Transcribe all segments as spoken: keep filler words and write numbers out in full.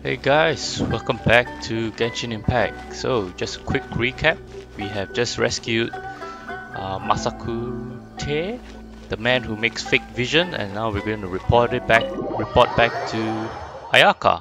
Hey guys, welcome back to Genshin Impact. So, just a quick recap. We have just rescued uh, Masaku Te, the man who makes fake vision, and now we're going to report it back, report back to Ayaka.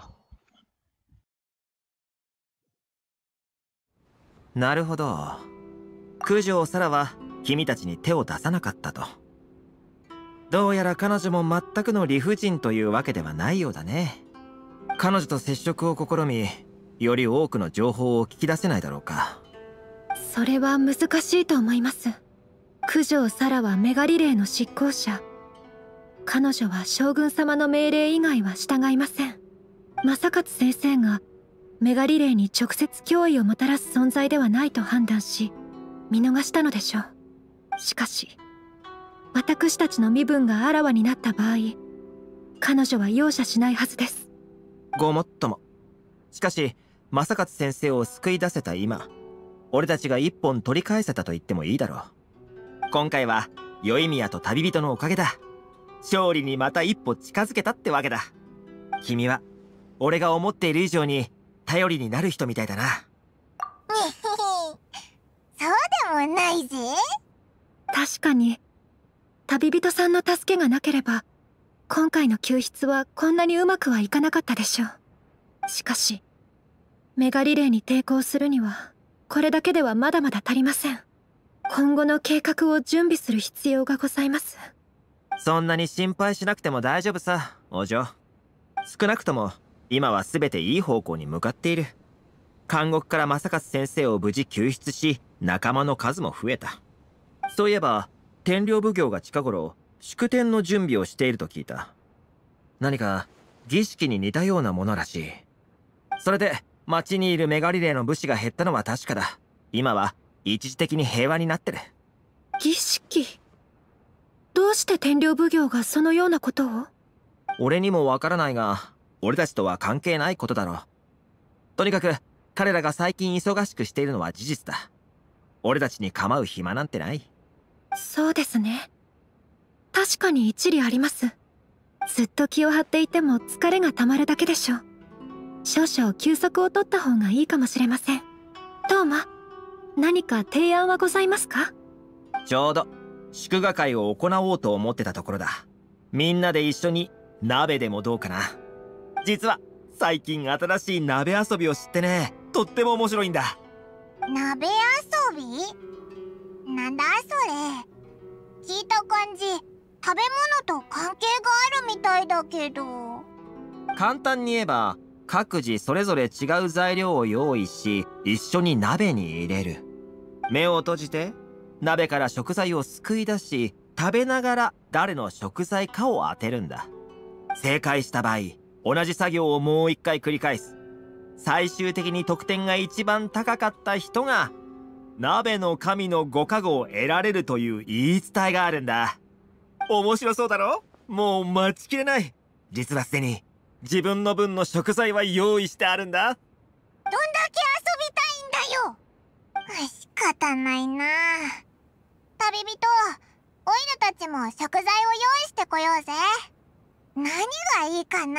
なるほど。九条サラは君たちに手を出さなかったと。どうやら彼女も全くの理不尽というわけではないようだね。彼女と接触を試み、より多くの情報を聞き出せないだろうか。 それは難しいと思います。九条サラはメガリレーの執行者。彼女は将軍様の命令以外は従いません。正勝先生がメガリレーに直接脅威をもたらす存在ではないと判断し、見逃したのでしょう。しかし、私たちの身分があらわになった場合、彼女は容赦しないはずです。 ごもっとも。しかし、正勝先生を救い出せた今、俺たちが一本取り返せたと言ってもいいだろう。今回は、宵宮と旅人のおかげだ。勝利にまた一歩近づけたってわけだ。君は、俺が思っている以上に、頼りになる人みたいだな。 そうでもないぜ。 確かに、旅人さんの助けがなければ、今回の救出はこんなにうまくはいかなかったでしょう。しかし、メガリレーに抵抗するには、これだけではまだまだ足りません。今後の計画を準備する必要がございます。 そんなに心配しなくても大丈夫さ、お嬢。少なくとも、今は全ていい方向に向かっている。監獄から正勝先生を無事救出し、仲間の数も増えた。そういえば、天領奉行が近頃、祝典の準備をしていると聞いた。何か、儀式に似たようなものらしい。それで、町にいるメガリレーの武士が減ったのは確かだ。今は、一時的に平和になってる。 儀式？どうして天領奉行がそのようなことを？ 俺にもわからないが、俺たちとは関係ないことだろう。とにかく、彼らが最近忙しくしているのは事実だ。俺たちに構う暇なんてない。 そうですね。確かに一理あります。ずっと気を張っていても疲れがたまるだけでしょう。少々休息を取った方がいいかもしれません。トーマ、何か提案はございますか？ ちょうど、祝賀会を行おうと思ってたところだ。みんなで一緒に鍋でもどうかな。実は、最近新しい鍋遊びを知ってね、とっても面白いんだ。 鍋遊び？なんだそれ。聞いた感じ、食べ物と関係があるみたいだけど。 簡単に言えば、各自それぞれ違う材料を用意し、一緒に鍋に入れる。目を閉じて、鍋から食材をすくい出し、食べながら誰の食材かを当てるんだ。正解した場合、同じ作業をもう一回繰り返す。最終的に得点が一番高かった人が、鍋の神のご加護を得られるという言い伝えがあるんだ。面白そうだろ？もう待ちきれない。実はすでに、自分の分の食材は用意してあるんだ。 どんだけ遊びたいんだよ。仕方ないな。旅人、オイルたちも食材を用意してこようぜ。何がいいかな。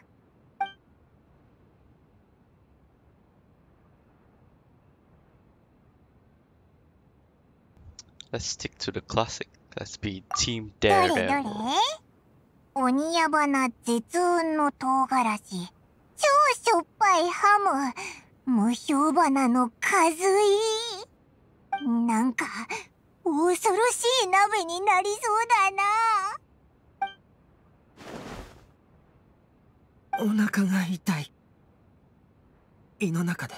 Let's stick to the classic. Let's be Team どれどれ？ Daredevil. 鬼ヤバな絶雲の唐辛子、超しょっぱいハム、無評花のかずい。なんか恐ろしい鍋になりそうだな。 お腹が痛い。胃の中で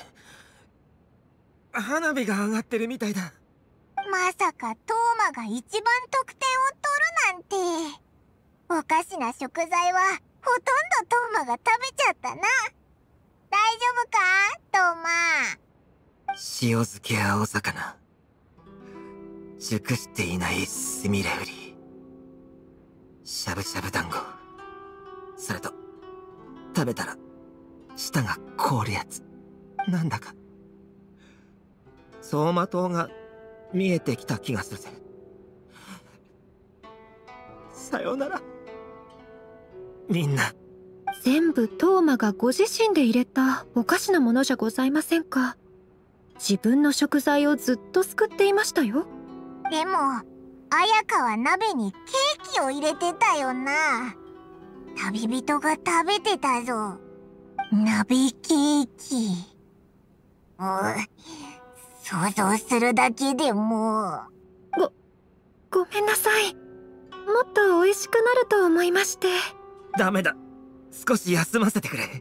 花火が上がってるみたいだ。 まさかトーマが一番得点を取るなんて。おかしな食材はほとんどトーマが食べちゃったな。大丈夫かトーマ。 塩漬け青魚、熟していないスミレウリ、しゃぶしゃぶ団子、それと食べたら舌が凍るやつ。なんだか走馬灯が見えてきた気がするぜ。さよならみんな。 全部トーマがご自身で入れたおかしなものじゃございませんか。自分の食材をずっとすくっていましたよ。 でも綾香は鍋にケーキを入れてたよな。旅人が食べてたぞ。鍋ケーキ。う想像するだけでもう。 ご、ごめんなさい。もっと美味しくなると思いまして。 ダメだ。少し休ませてくれ。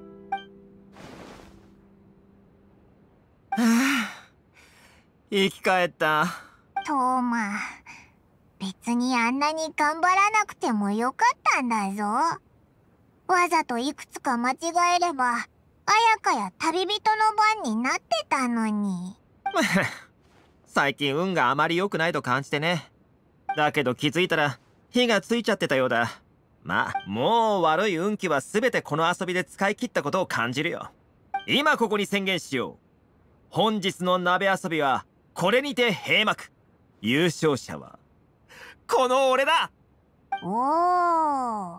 はあ、生き返った。 トーマ、別にあんなに頑張らなくてもよかったんだぞ。わざといくつか間違えれば綾香や旅人の番になってたのに。 最近運があまり良くないと感じてね。だけど気づいたら火がついちゃってたようだ。まあもう悪い運気は全てこの遊びで使い切ったことを感じるよ。今ここに宣言しよう。本日の鍋遊びはこれにて閉幕。優勝者はこの俺だ。 おお。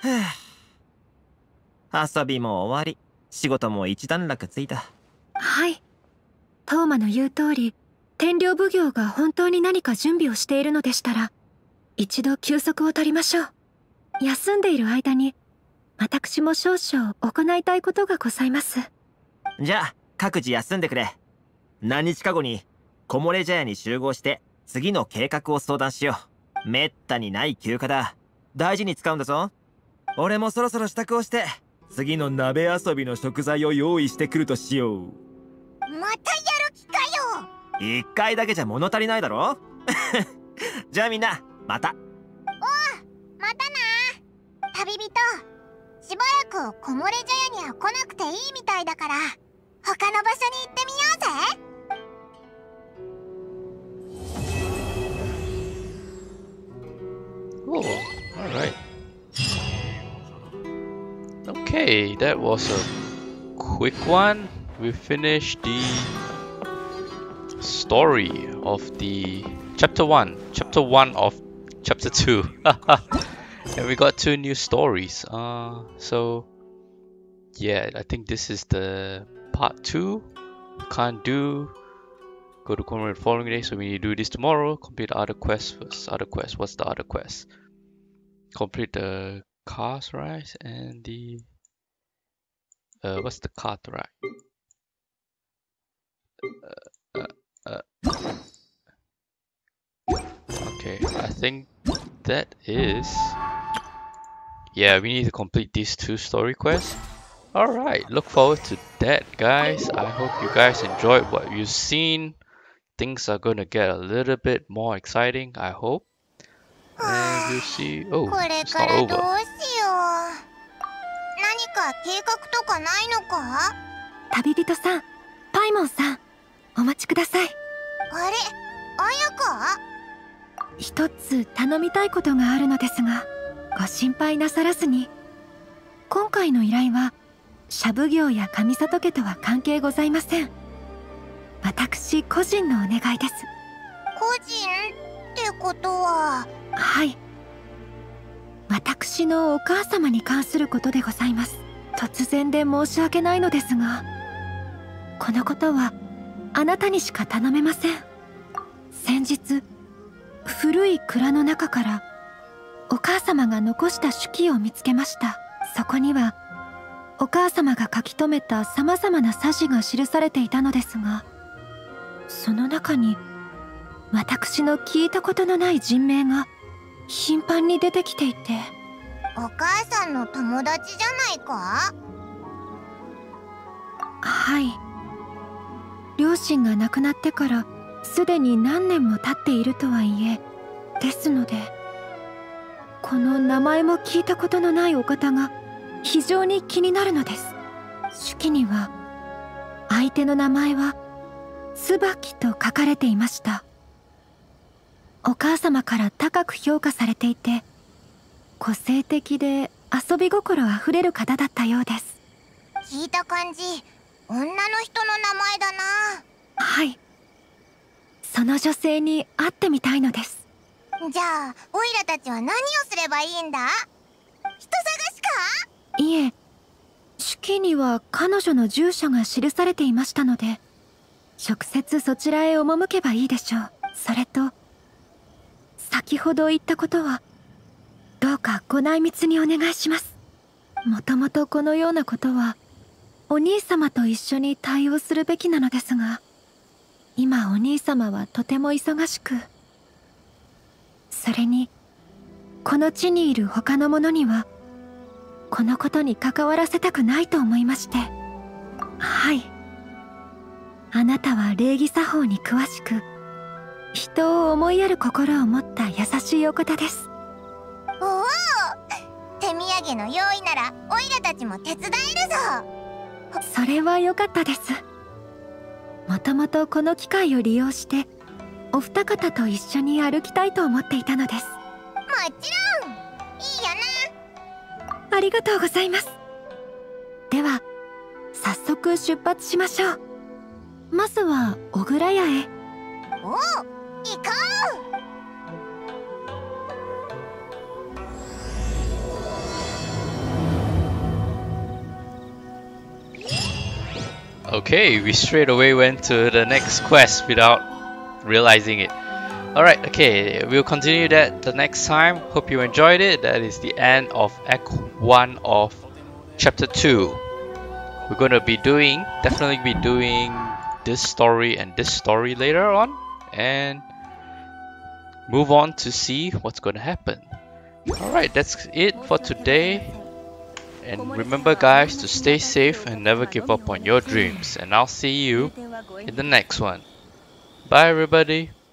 遊びも終わり、仕事も一段落ついた。 はい。トーマの言う通り、天領奉行が本当に何か準備をしているのでしたら、一度休息を取りましょう。休んでいる間に、私も少々行いたいことがございます。 じゃあ各自休んでくれ。何日か後に木漏れ茶屋に集合して次の計画を相談しよう。めったにない休暇だ。大事に使うんだぞ。俺もそろそろ支度をして次の鍋遊びの食材を用意してくるとしよう。 またやる気かよ。 一回だけじゃ物足りないだろ。じゃあみんなまた。 おう、またな。旅人、しばらく木漏れ茶屋には来なくていいみたいだから他の場所に行ってみようぜ。 Oh, alright. Okay, that was a quick one. We finished the story of the chapter one, chapter one of chapter two. And we got two new stories. Uh, so yeah, I think this is the part two. Can't do. Go to Corner the following day, so we need to do this tomorrow. Complete the other quest first. Other quest. What's the other quest? Complete the cars ride and the uh, what's the cart ride? Uh, uh, uh. Okay, I think that is. Yeah, we need to complete these two story quests. Alright, look forward to that, guys. I hope you guys enjoyed what you've seen. Things are gonna get a little bit more exciting, I hope. And we'll see. Oh, これ it's か not らどう over. しよう。何か計画とかないのか？ 旅人さん、パイモンさん、お待ちください。 あれ、綾香？ 一つ頼みたいことがあるのですが、ご心配なさらずに。今回の依頼は社奉行や上里家とは関係ございません。私個人のお願いです。 個人ってことは。 はい。私のお母様に関することでございます。突然で申し訳ないのですが、このことはあなたにしか頼めません。先日古い蔵の中からお母様が残した手記を見つけました。そこにはお母様が書き留めたさまざまなさじが記されていたのですが、その中に私の聞いたことのない人名が頻繁に出てきていて。 お母さんの友達じゃないか？ はい。両親が亡くなってからすでに何年も経っているとはいえ、ですのでこの名前も聞いたことのないお方が非常に気になるのです。手記には相手の名前は椿と書かれていました。お母様から高く評価されていて、個性的で遊び心あふれる方だったようです。 聞いた感じ、女の人の名前だな。 はい。その女性に会ってみたいのです。 じゃあオイラたちは何をすればいいんだ？人探しか？ いえ、手記には彼女の住所が記されていましたので、直接そちらへ赴けばいいでしょう。それと、先ほど言ったことはどうかご内密にお願いします。もともとこのようなことはお兄様と一緒に対応するべきなのですが、今お兄様はとても忙しく、それにこの地にいる他の者にはこのことに関わらせたくないと思いまして。はい、あなたは礼儀作法に詳しく、人を思いやる心を持った優しいお方です。 おお、手土産の用意ならオイラたちも手伝えるぞ。 それは良かったです。もともとこの機会を利用してお二方と一緒に歩きたいと思っていたのです。 もちろん、いいよな。 ありがとうございます。では早速出発しましょう。まずは小倉屋へ。 おお、行こう。 Okay, we straight away went to the next quest without realizing it. Alright, okay, we'll continue that the next time. Hope you enjoyed it. That is the end of Act one of Chapter two. We're gonna be doing, definitely be doing this story and this story later on, and move on to see what's gonna happen. Alright, that's it for today. And remember guys, to stay safe and never give up on your dreams. And I'll see you in the next one. Bye everybody.